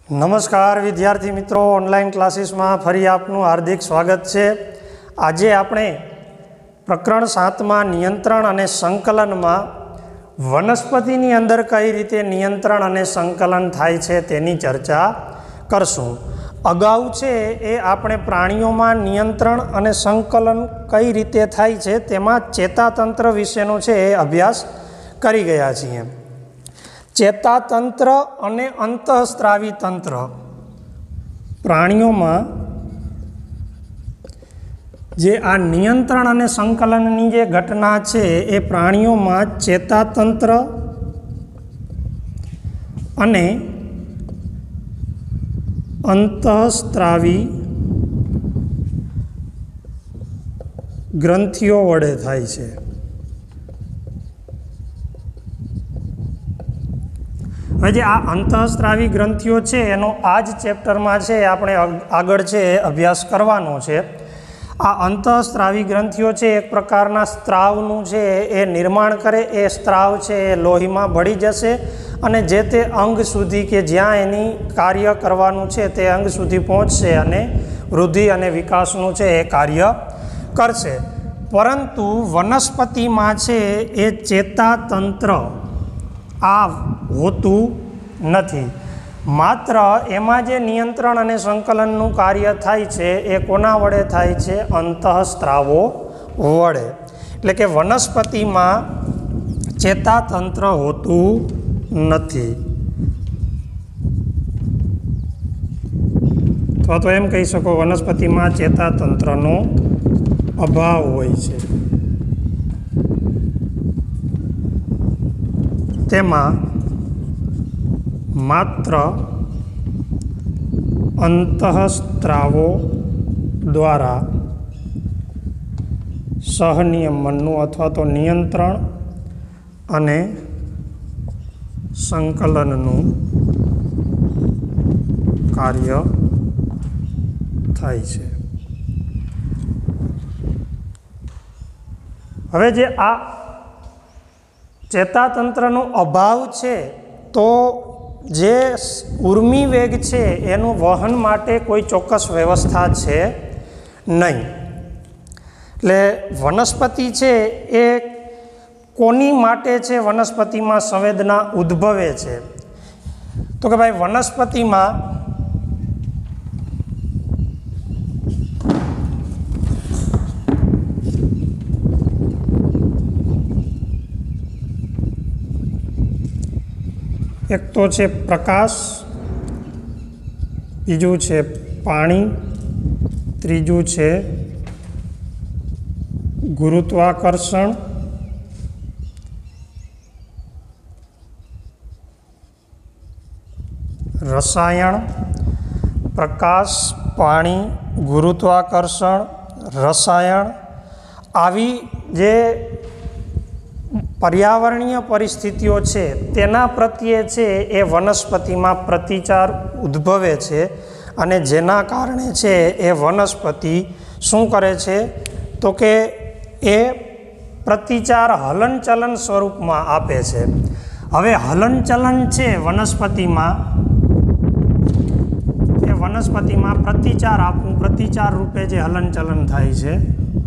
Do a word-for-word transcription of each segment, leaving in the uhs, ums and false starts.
नमस्कार विद्यार्थी मित्रों, ऑनलाइन क्लासीस में फरी आपनु हार्दिक स्वागत है। आज आपणे प्रकरण सात में नियंत्रण और संकलन में वनस्पति अंदर कई रीते नियंत्रण और संकलन थाय छे तेनी चर्चा करशुं। अगाऊ छे ए आपणे प्राणीओं में नियंत्रण और संकलन कई रीते थाय छे तेमां चेतातंत्र विशेनो छे ए अभ्यास करी गया छीए। चेतातंत्र अने अंतःस्रावी तंत्र प्राणीओं में जे आ नियंत्रण अने संकलननी जे घटना छे ए प्राणीओं में चेतातंत्र अने अंतःस्रावी ग्रंथिओ वडे थाय छे। हजे आ अंतःस्रावी ग्रंथिओ छे एनो आज चेप्टर में छे आपणे आगळ छे अभ्यास करवानो छे। आ अंतःस्रावी ग्रंथिओ छे एक प्रकारना स्त्रावनुं छे ए निर्माण करे। ए स्त्राव छे ए लोहीमां भળી जशे अने जे ते अंग सुधी के ज्यां एनी कार्य करवानुं छे ते अंग सुधी पहोंचशे अने वृद्धि अने विकासनुं छे ए कार्य करशे। परंतु वनस्पतिमां छे ए चेतातंत्र आ होतुं नथी। मात्र एमां जे नियंत्रण अने संकलननुं कार्य थाय छे ए कोना वडे थाय छे? अंतःस्रावो वडे। एटले के वनस्पतिमां चेतातंत्र होतुं नथी। अथवा तो एम कही शको वनस्पतिमां चेतातंत्रनो अभाव होय छे। तेमां मात्र अंतःस्रावो द्वारा सहनियमननुं अथवा तो नियंत्रण अने संकलननुं कार्य थाय छे। हवे जे आ चेतातंत्रनो अभाव छे तो जे उर्मी वेग छे एનું વહન માટે કોઈ ચોક્કસ વ્યવસ્થા છે નહીં। એટલે વનસ્પતિ છે એ કોની માટે છે વનસ્પતિમાં સંવેદના ઉદ્ભવે છે? તો કે ભાઈ વનસ્પતિમાં एक तो है प्रकाश, बीजू है पानी, तीजू है गुरुत्वाकर्षण, रसायन, प्रकाश, पानी, गुरुत्वाकर्षण, रसायन आवी जे पर्यावरणीय परिस्थितिओ छे तेना प्रत्ये छे ए वनस्पतिमां प्रतिचार उद्भवे छे अने जेना कारणे छे ए वनस्पति शुं करे छे तो के ए प्रतिचार हलनचलन स्वरूपमां आपे छे। हवे हलनचलन छे वनस्पतिमां ए वनस्पतिमां प्रतिचार आपनुं प्रतिचार रूपे जे हलनचलन थाय छे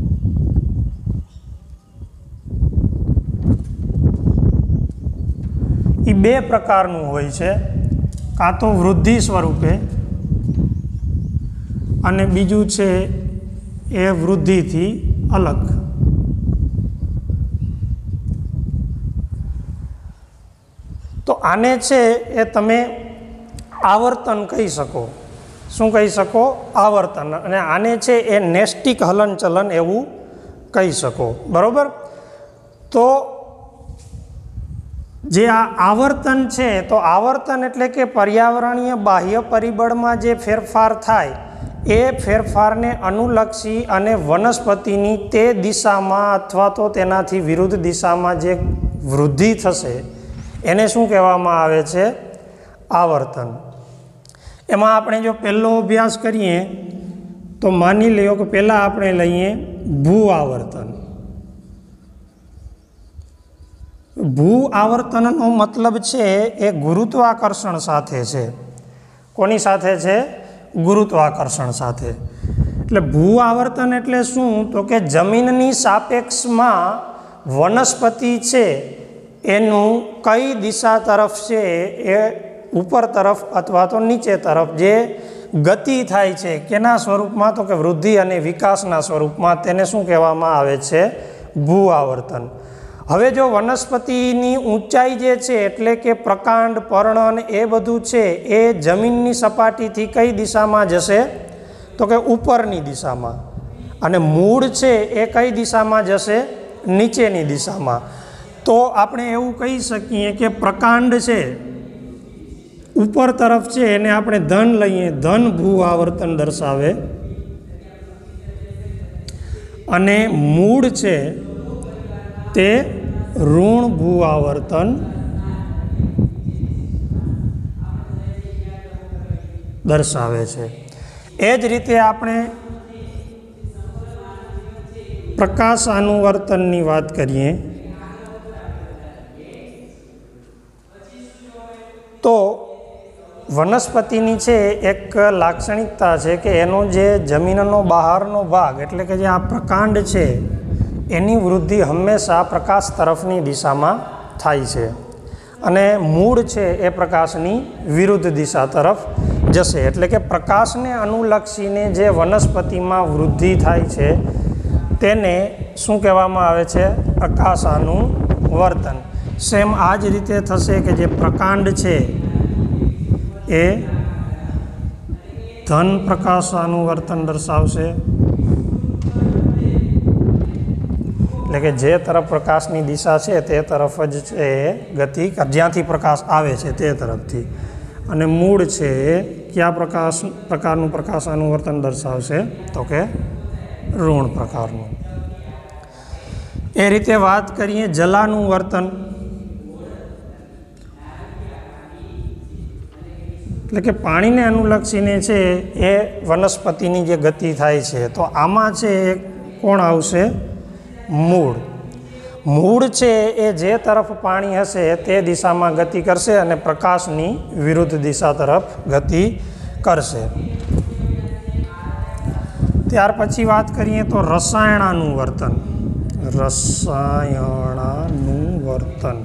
ई बे प्रकारनुं होय छे। कां तो वृद्धि स्वरूपे अने बीजू छे ए वृद्धिथी अलग। तो आने छे ए तमे आवर्तन कही शको। शुं कही शको? आवर्तन। अने आने छे ए नेस्टिक हलनचलन एवुं कही शको। बरोबर। तो जे आ आवर्तन छे तो आवर्तन एटले के पर्यावरणीय बाह्य परिबळ में जे फेरफार थाय ए फेरफारने अनुलक्षी अने वनस्पतिनी ते दिशामां अथवा तो तेनाथी विरुद्ध दिशामां जे वृद्धि थशे एने शुं कहेवामां आवे छे? आवर्तन। एमां आपणे जो पहेलो अभ्यास करीए तो मानी लो कि पहेला आपणे लईए भू आवर्तन। भू आवर्तनનો મતલબ છે એ ગુરુત્વાકર્ષણ સાથે છે। કોની સાથે છે? ગુરુત્વાકર્ષણ સાથે. એટલે ભૂ આવર્તન એટલે શું? તો કે જમીનની સાપેક્ષમાં વનસ્પતિ છે એનું કઈ દિશા તરફ છે એ ઉપર તરફ અથવા તો નીચે તરફ જે ગતિ થાય છે કેના સ્વરૂપમાં? તો કે વૃદ્ધિ અને વિકાસના સ્વરૂપમાં. તેને શું કહેવામાં આવે છે? ભૂ આવર્તન. હવે જો વનસ્પતિની ઊંચાઈ જે છે એટલે કે પ્રકાંડ, પર્ણ એ બધું છે એ જમીનની સપાટીથી કઈ દિશામાં જશે? તો કે ઉપરની દિશામાં. અને મૂળ છે એ કઈ દિશામાં જશે? નીચેની દિશામાં. તો આપણે એવું કહી શકીએ કે પ્રકાંડ છે ઉપર તરફ છે એને આપણે ધન લઈએ, ધન ભૂ આવર્તન દર્શાવે, અને મૂળ છે તે ઋણ ભૂ આવર્તન દર્શાવે છે. એ જ રીતે આપણે પ્રકાશ અનુવર્તનની વાત કરીએ તો વનસ્પતિની છે એક લાક્ષણિકતા છે કે એનો જે જમીનનો બહારનો ભાગ એટલે કે જે આ પ્રકાંડ છે એની વૃદ્ધિ હંમેશા પ્રકાશ તરફની દિશામાં થાય છે, અને મૂળ છે એ પ્રકાશની વિરુદ્ધ દિશા તરફ જશે. એટલે કે પ્રકાશને અનુલક્ષીને જે વનસ્પતિમાં વૃદ્ધિ થાય છે તેને શું કહેવામાં આવે છે? પ્રકાશાનુવર્તન. સેમ આ જ રીતે થશે કે જે પ્રકાંડ છે એ ધન પ્રકાશાનુવર્તન દર્શાવશે, એટલે કે જે તરફ પ્રકાશની દિશા છે તે તરફ જ છે એ ગતિ, જ્યાંથી પ્રકાશ આવે છે તે તરફથી. અને મૂળ છે એ કયા પ્રકાશ પ્રકારનું પ્રકાશાનુવર્તન દર્શાવશે? તો કે ઋણ પ્રકારનું. એ રીતે વાત કરીએ જલાનુવર્તન, એટલે કે પાણીને અનુલક્ષીને છે એ વનસ્પતિની જે ગતિ થાય છે, તો આમાં છે એ કોણ આવશે? મૂળ. મૂળ છે એ જે તરફ પાણી હશે તે દિશામાં ગતિ કરશે અને પ્રકાશની વિરુદ્ધ દિશા તરફ ગતિ કરશે. ત્યાર પછી વાત કરીએ તો રસાયણાનુવર્તન. રસાયણાનુવર્તન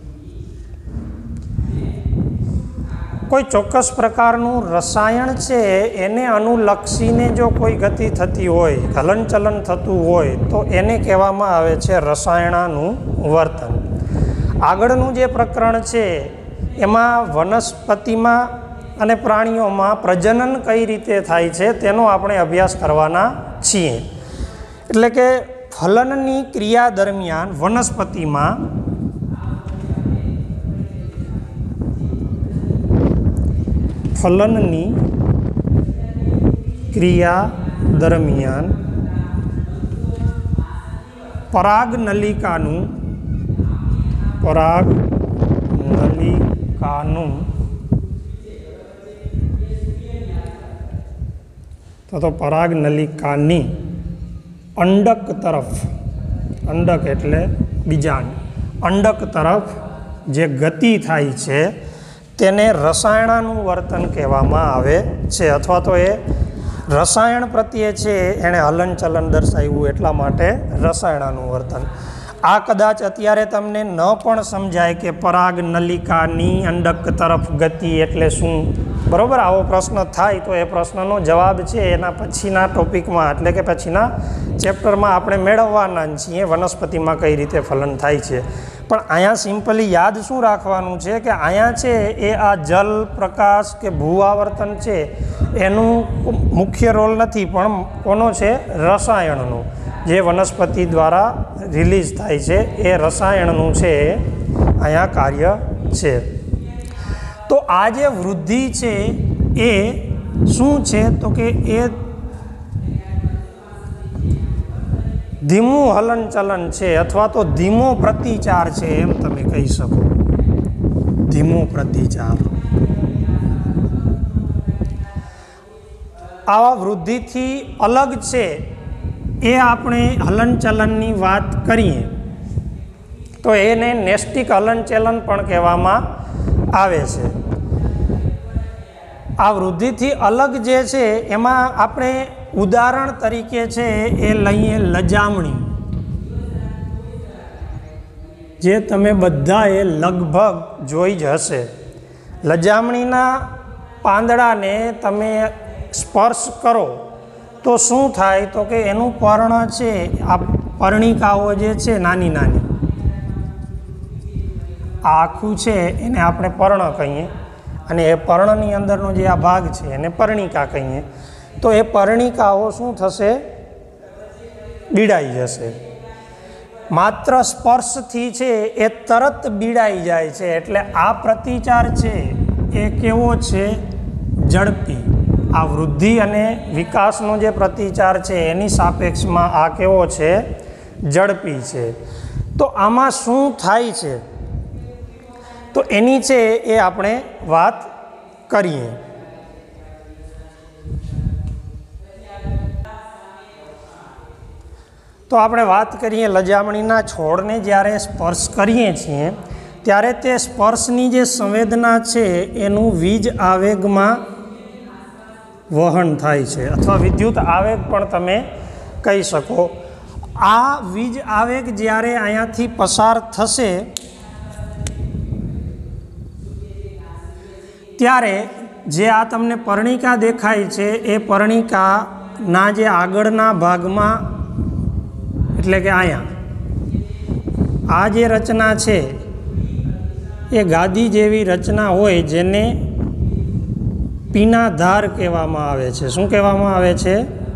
કોઈ ચોક્કસ પ્રકારનું રસાયણ છે એને અનુલક્ષીને જો કોઈ ગતિ થતી હોય, હલનચલન થતું હોય તો એને કહેવામાં આવે છે રસાયણાનુવર્તન. આગળનું જે પ્રકરણ છે એમાં વનસ્પતિમાં અને પ્રાણીઓમાં પ્રજનન કઈ રીતે થાય છે તેનો આપણે અભ્યાસ કરવાના છીએ. એટલે કે ફલનની ક્રિયા દરમિયાન વનસ્પતિમાં ફલનની ક્રિયા દરમિયાન પરાગનલિકાનું પરાગનલિકાનું તો તો પરાગનલિકાની અંડક તરફ, અંડક એટલે બીજાંડ, અંડક તરફ જે ગતિ થાય છે તેને રસાયણાનુવર્તન કહેવામાં આવે છે. અથવા તો એ રસાયણ પ્રત્યે છે એણે હલનચલન દર્શાવ્યું એટલા માટે રસાયણાનુવર્તન. આ કદાચ અત્યારે તમને ન પણ સમજાય કે પરાગનલિકાની અંડક તરફ ગતિ એટલે શું, બરાબર? આવો પ્રશ્ન થાય તો એ પ્રશ્નનો જવાબ છે એના પછીના ટોપિકમાં એટલે કે પછીના ચેપ્ટરમાં આપણે મેળવવાના છીએ, વનસ્પતિમાં કઈ રીતે ફલન થાય છે. પણ અહીંયા સિમ્પલી યાદ શું રાખવાનું છે કે અહીંયા છે એ આ જલ, પ્રકાશ કે ભૂ આવર્તન છે એનું મુખ્ય રોલ નથી, પણ કોનો છે? રસાયણનો. જે વનસ્પતિ દ્વારા રિલીઝ થાય છે એ રસાયણનું છે અહીંયા કાર્ય છે. તો આ જે વૃદ્ધિ છે એ શું છે? તો કે એ ધીમું હલનચલન છે અથવા તો ધીમો પ્રતિચાર છે એમ તમે કહી શકો. ધીમો પ્રતિચાર. આવા વૃદ્ધિથી અલગ છે એ આપણે હલનચલનની વાત કરીએ તો એને નેસ્ટિક હલનચલન પણ કહેવામાં આવે છે. આ વૃદ્ધિથી અલગ જે છે એમાં આપણે ઉદાહરણ તરીકે છે એ લઈએ લજામણી, જે તમે બધાએ લગભગ જોઈ જ હશે. લજામણીના પાંદડાને તમે સ્પર્શ કરો તો શું થાય, તો કે એનું પર્ણ છે, આ પર્ણિકાઓ જે છે નાની નાની, આ આખું છે એને આપણે પર્ણ કહીએ, અને એ પર્ણની અંદરનો જે આ ભાગ છે એને પર્ણિકા કહીએ. તો એ પર્ણિકાઓ શું થશે, બીડાઈ જશે. માત્ર સ્પર્શથી છે એ તરત બીડાઈ જાય છે. એટલે આ પ્રતિચાર છે એ કેવો છે, ઝડપી. આ વૃદ્ધિ અને વિકાસનો જે પ્રતિચાર છે એની સાપેક્ષમાં આ કેવો છે, ઝડપી છે. તો આમાં શું થાય છે તો એની છે એ આપણે વાત કરીએ. તો આપણે વાત કરીએ લજામણીના છોડને જ્યારે સ્પર્શ કરીએ છીએ ત્યારે તે સ્પર્શની જે સંવેદના છે એનું વીજ આવેગમાં વહન થાય છે, અથવા વિદ્યુત આવેગ પણ તમે કહી શકો. આ વીજ આવેગ જ્યારે અહીંયાથી પસાર થશે ત્યારે જે આ તમને પર્ણિકા દેખાય છે એ પર્ણિકાના જે આગળના ભાગમાં, એટલે કે અહીંયા આ જે રચના છે એ ગાદી જેવી રચના હોય જેને પીનાધાર કહેવામાં આવે છે. શું કહેવામાં આવે છે,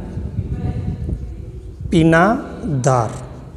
પીનાધાર.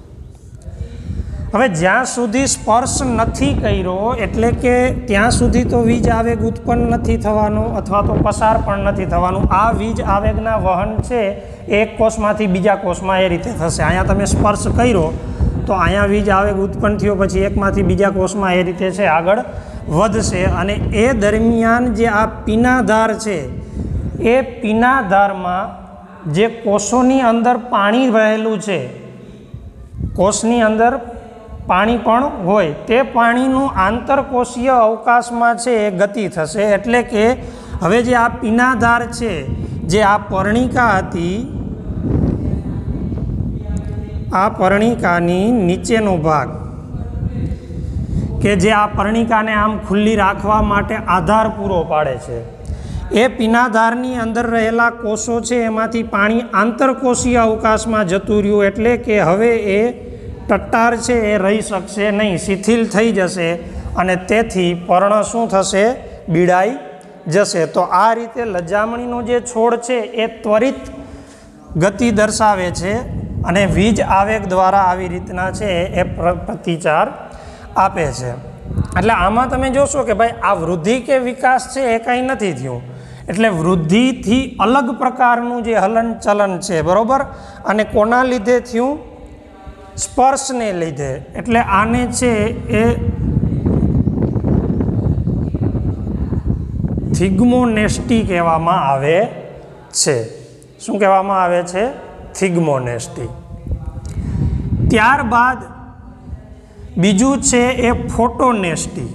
હવે જ્યાં સુધી સ્પર્શ નથી કર્યો એટલે કે ત્યાં સુધી તો વીજ આવેગ ઉત્પન્ન નથી થવાનો અથવા તો પસાર પણ નથી થવાનું. આ વીજ આવેગના વહન છે એક કોષમાંથી બીજા કોષમાં એ રીતે થશે. અહીંયા તમે સ્પર્શ કર્યો તો અહીંયા વીજ આવેગ ઉત્પન્ન થયો, પછી એકમાંથી બીજા કોષમાં એ રીતે છે આગળ વધશે. અને એ દરમિયાન જે આ પીનાધાર છે એ પીનાધારમાં જે કોષોની અંદર પાણી રહેલું છે, કોષની અંદર પાણી પણ હોય, તે પાણીનું આંતરકોષીય અવકાશમાં છે એ ગતિ થશે. એટલે કે હવે જે આ પીનાધાર છે, જે આ પર્ણિકા હતી, આ પર્ણિકાની નીચેનો ભાગ કે જે આ પર્ણિકાને આમ ખુલ્લી રાખવા માટે આધાર પૂરો પાડે છે, એ પીનાધારની અંદર રહેલા કોષો છે એમાંથી પાણી આંતરકોષીય અવકાશમાં જતું રહ્યું. એટલે કે હવે એ ટટ્ટાર છે એ રહી શકશે નહીં, શિથિલ થઈ જશે, અને તેથી પર્ણ શું થશે, બીડાઈ જશે. તો આ રીતે લજામણીનો જે છોડ છે એ ત્વરિત ગતિ દર્શાવે છે અને વીજ આવેગ દ્વારા આવી રીતના છે એ પ્રતિચાર આપે છે. એટલે આમાં તમે જોશો કે ભાઈ આ વૃદ્ધિ કે વિકાસ છે એ કંઈ નથી થયું. એટલે વૃદ્ધિથી અલગ પ્રકારનું જે હલન ચલન છે, બરાબર, અને કોના લીધે થયું, સ્પર્શને લીધે. એટલે આને છે એ થિગ્મોનેસ્ટી કહેવામાં આવે છે. શું કહેવામાં આવે છે, થિગ્મોનેસ્ટી. ત્યારબાદ બીજું છે એ ફોટોનેસ્ટી.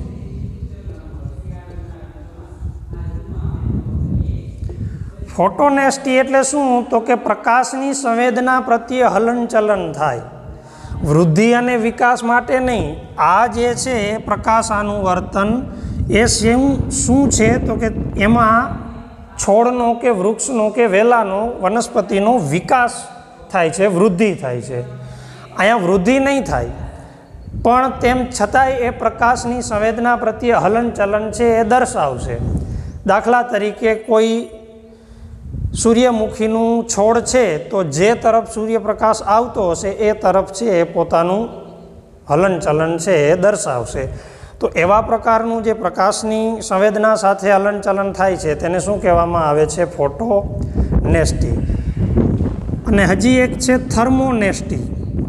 ફોટોનેસ્ટી એટલે શું, તો કે પ્રકાશની સંવેદના પ્રત્યે હલનચલન થાય. વૃદ્ધિ અને વિકાસ માટે નહીં, આ જે છે એ પ્રકાશાનું વર્તન એ શું શું છે, તો કે એમાં છોડનો કે વૃક્ષનો કે વેલાનો વનસ્પતિનો વિકાસ થાય છે, વૃદ્ધિ થાય છે. અહીંયા વૃદ્ધિ નહીં થાય પણ તેમ છતાંય એ પ્રકાશની સંવેદના પ્રત્યે હલનચલન છે એ દર્શાવશે. દાખલા તરીકે કોઈ સૂર્યમુખીનું છોડ છે તો જે તરફ સૂર્યપ્રકાશ આવતો હશે એ તરફ છે એ પોતાનું હલનચલન છે એ દર્શાવશે. તો એવા પ્રકારનું જે પ્રકાશની સંવેદના સાથે હલનચલન થાય છે તેને શું કહેવામાં આવે છે, ફોટોનેસ્ટી. અને હજી એક છે થર્મોનેસ્ટી.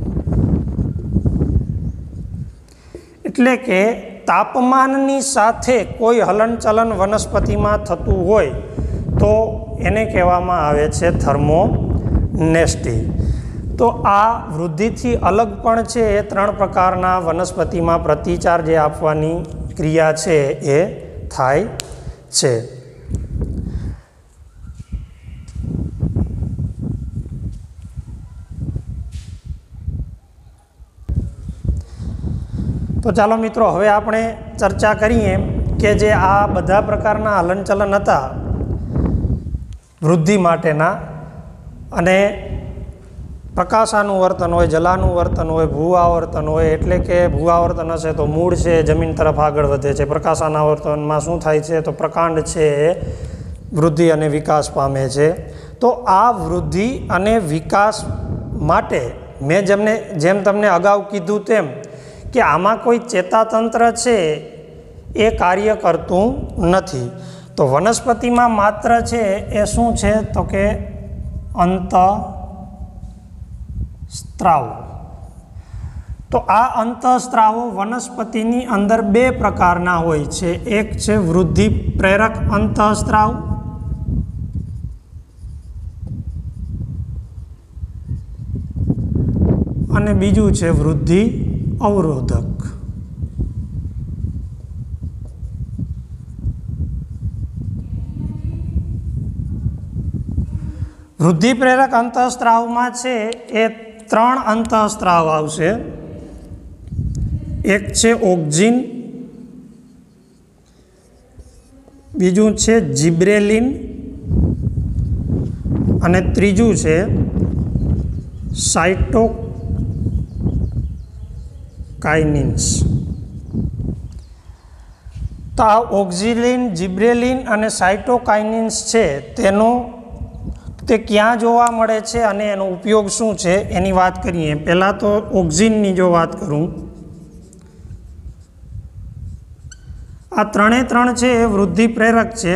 એટલે કે તાપમાનની સાથે કોઈ હલનચલન વનસ્પતિમાં થતું હોય તો એને કહેવામાં આવે છે થર્મોનેસ્ટી. તો આ વૃદ્ધિથી અલગ પણ છે એ ત્રણ પ્રકારના વનસ્પતિમાં પ્રતિચાર જે આપવાની ક્રિયા છે એ થાય છે. तो चालो मित्रों हवे आपणे चर्चा करीए के जे आ बधा प्रकारना हलनचलन हता वृद्धि माटेना अने प्रकाशानुं वर्तन होय, जलानुं वर्तन होय, भूआवर्तन होय एटले के भूआवर्तन हशे तो मूळ छे जमीन तरफ आगळ वधे छे। प्रकाशानुवर्तनमां शुं थाय छे तो प्रकांड छे वृद्धि अने विकास पामे छे। तो आ वृद्धि अने विकास माटे मैं जमने जेम तमने अगाऊ कीधुं तेम कि आमां कोई चेतातंत्र छे ए कार्य करतुं नथी। तो वनस्पतिमां मात्र छे ए शुं छे तो के अंतःस्त्राव। तो आ अंतःस्त्रावो वनस्पतिनी अंदर बे प्रकारना होय छे। एक छे वृद्धि प्रेरक अंतःस्त्राव अने बीजू छे वृद्धि अवरोधक। वृद्धि प्रेरक अंतःस्त्राव में छे ए त्रण अंतःस्त्राव आवशे। एक छे ऑक्जिन, बीजू छे जिब्रेलिन अने त्रीजू छे साइटोकाइनिन्स। तो आ ऑक्जिलिन, जिब्रेलिन अने साइटोकाइनिन्स छे तेनो ते क्यां जोवा मळे छे अने एनो उपयोग शुं छे एनी वात करीए। पहेला तो ऑक्जिननी जो वात करूं, आ त्रणेय त्रण छे ए वृद्धि प्रेरक छे।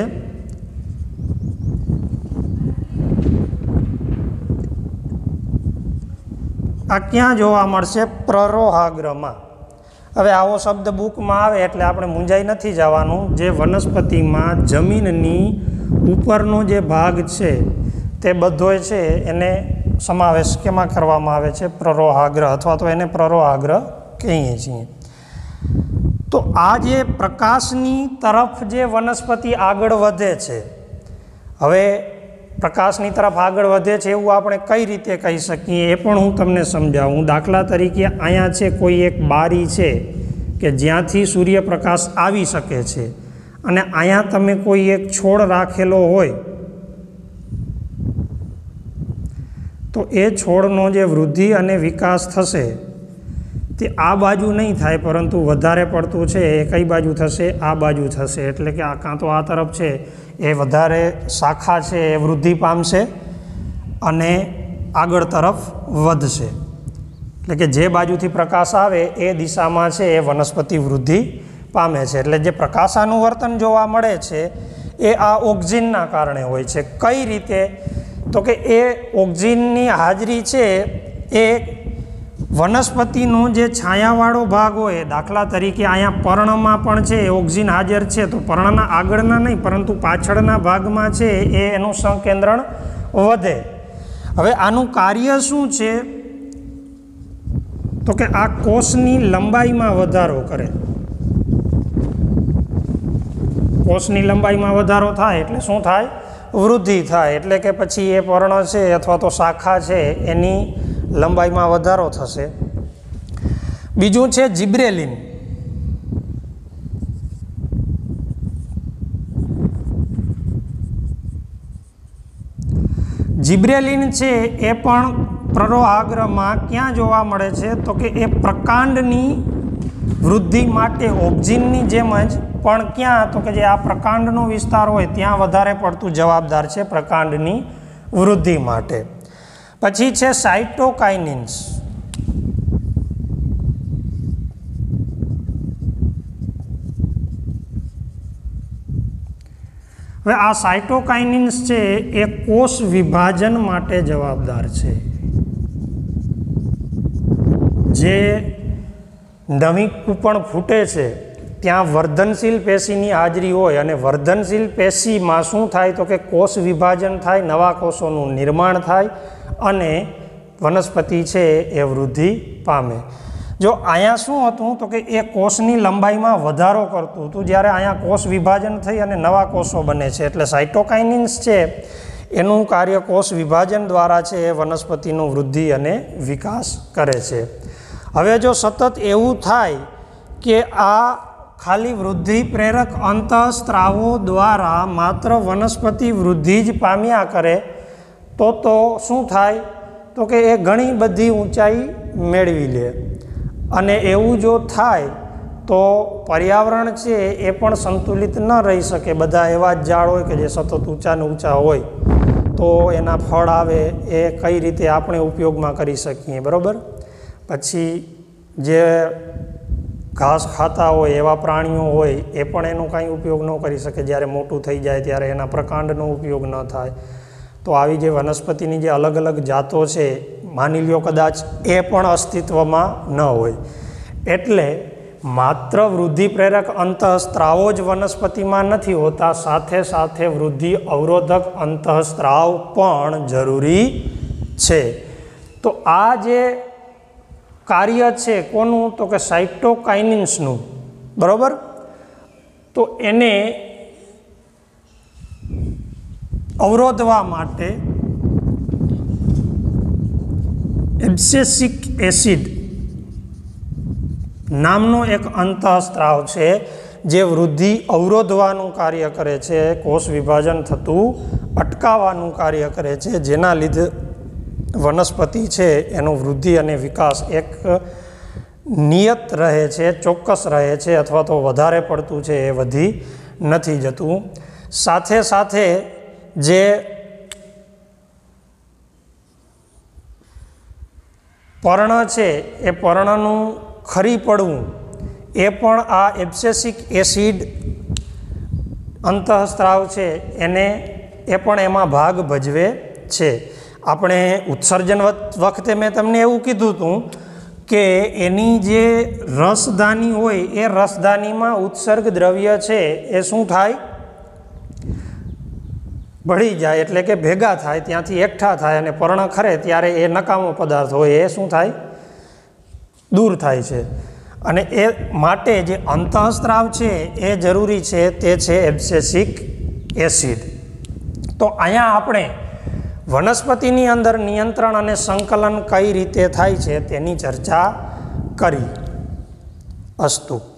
आ क्यां जोवा मळशे? प्ररोहाग्रमा। हवे आवो शब्द बुकमां आवे एटले आपणे मूंझाई नथी जवानुं। जे वनस्पतिमां जमीननी उपरनो जे भाग छे ते बधोय छे एने समावेश केमां करवामां आवे छे? प्ररोहाग्र अथवा तो एने प्ररोहाग्र कहीए छीए। तो आ जे प्रकाशनी तरफ जे वनस्पति आगळ वधे छे, हवे प्रकाशनी तरफ आगळ वधे छे एवुं आपणे कई रीते कही सकीए ए पण हुं तमने समजावुं। दाखला तरीके अहींया छे कोई एक बारी छे के ज्यांथी सूर्यप्रकाश आवी शके छे अने अहींया तमे कोई एक छोड़ राखेलो होय तो ए छोड़नो जे वृद्धि अने विकास थशे ते आ बाजू नहीं थाय परंतु वधारे पड़तुं छे ए कई बाजू थशे? आ बाजू थशे। एटले के आ कां तो आ तरफ छे ए वधारे शाखा छे ए वृद्धि पामशे अने आगळ तरफ वधशे। एटले के जे बाजूथी प्रकाश आवे ए दिशामां छे ए वनस्पति वृद्धि पामे छे। एटले जे प्रकाशानुवर्तन जोवा मळे छे ए आ ऑक्जिनना कारणे होय छे। कई रीते? तो के ए ऑक्जिननी हाजरी छे ए वनस्पतिनो जे छायावाळो भाग होय, दाखला तरीके अहींया पर्णमां पण छे ऑक्जिन हाजर छे तो पर्णना आगळना नहीं परंतु पाछळना भागमां छे ए एनुं संकेंद्रण वधे। हवे आनुं कार्य शुं छे तो के आ कोषनी लंबाईमां वधारो करे। कोषनी लंबाईमां वधारो थाय एटले शुं थाय? वृद्धि थाय। एटले के पछी ए पर्ण छे अथवा तो शाखा छे एनी लंबाईमां वधारो थशे। बीजुं छे जिब्रेलिन। जिब्रेलिन छे ए पण प्ररोहाग्रमा क्यां जोवा मळे छे तो के ए प्रकांडनी वृद्धि माटे ऑक्जिननी जेम ज पण क्यां तो के जे आ प्रकांडनो विस्तार होय त्यां वधारे पड़तुं जवाबदार छे प्रकांडनी वृद्धि माटे। पछी छे साइटोकाइनिन्स। हवे आ साइटोकाइनिन्स छे ए कोष विभाजन माटे जवाबदार छे। जे नवी कूपण फूटे छे त्यां वर्धनशील पेशीनी हाजरी होय अने वर्धनशील पेशीमां शुं थाय तो के कोष विभाजन थाय, नवा कोषोनुं निर्माण थाय अने वनस्पति छे ए वृद्धि पामे। जो आया शुं हतुं तो के ए कोषनी लंबाईमां वधारो करतुं हतुं, ज्यारे आया कोष विभाजन थई अने नवा कोषो बने छे एटले साइटोकाइनिन्स छे एनुं कार्य कोष विभाजन द्वारा छे ए वनस्पतिनुं वृद्धि अने विकास करे छे। हवे जो सतत एवुं थाय કે આ ખાલી વૃદ્ધિ પ્રેરક અંતઃસ્ત્રાવો દ્વારા માત્ર વનસ્પતિ વૃદ્ધિ જ પામ્યા કરે તો તો શું થાય, તો કે એ ઘણી બધી ઊંચાઈ મેળવી લે, અને એવું જો થાય તો પર્યાવરણ છે એ પણ સંતુલિત ન રહી શકે. બધા એવા જ ઝાડ હોય કે જે સતત ઊંચા ને ઊંચા હોય, તો એના ફળ આવે એ કઈ રીતે આપણે ઉપયોગમાં કરી શકીએ, બરાબર. પછી જે ઘાસ ખાતા હોય એવા પ્રાણીઓ હોય એ પણ એનો કાંઈ ઉપયોગ ન કરી શકે. જ્યારે મોટું થઈ જાય ત્યારે એના પ્રકાંડનો ઉપયોગ ન થાય. તો આવી જે વનસ્પતિની જે અલગ અલગ જાતો છે, માની લ્યો કદાચ એ પણ અસ્તિત્વમાં ન હોય. એટલે માત્ર વૃદ્ધિ પ્રેરક અંતઃસ્ત્રાવો જ વનસ્પતિમાં નથી હોતા, સાથે સાથે વૃદ્ધિ અવરોધક અંતઃસ્ત્રાવ પણ જરૂરી છે. તો આ જે કાર્ય છે કોનું, તો કે સાઇટોકાઇનિન્સનું, બરાબર. તો એને અવરોધવા માટે એબ્સેસિક એસિડ નામનો એક અંતઃસ્ત્રાવ છે જે વૃદ્ધિ અવરોધવાનું કાર્ય કરે છે, કોષ વિભાજન થતું અટકાવવાનું કાર્ય કરે છે, જેના લીધે વનસ્પતિ છે એનો વૃદ્ધિ અને વિકાસ એક નિયત રહે છે, ચોક્કસ રહે છે, અથવા તો વધારે પડતું છે એ વધી નથી જતું. સાથે સાથે જે પર્ણ છે એ પર્ણનું ખરી પડવું એ પણ આ એબ્સેસિક એસિડ અંતઃસ્ત્રાવ છે એને એ પણ એમાં ભાગ ભજવે છે. આપણે ઉત્સર્જન વખતે મેં તમને એવું કીધું હતું કે એની જે રસધાની હોય એ રસધાનીમાં ઉત્સર્ગ દ્રવ્ય છે એ શું થાય, ભળી જાય, એટલે કે ભેગા થાય, ત્યાંથી એકઠા થાય, અને પર્ણ ખરે ત્યારે એ નકામો પદાર્થ હોય એ શું થાય, દૂર થાય છે. અને એ માટે જે અંતઃસ્ત્રાવ છે એ જરૂરી છે, તે છે એબ્સેસિક એસિડ. તો અહીંયા આપણે વનસ્પતિની અંદર નિયંત્રણ અને સંકલન કઈ રીતે થાય છે તેની ચર્ચા કરી. અસ્તુ.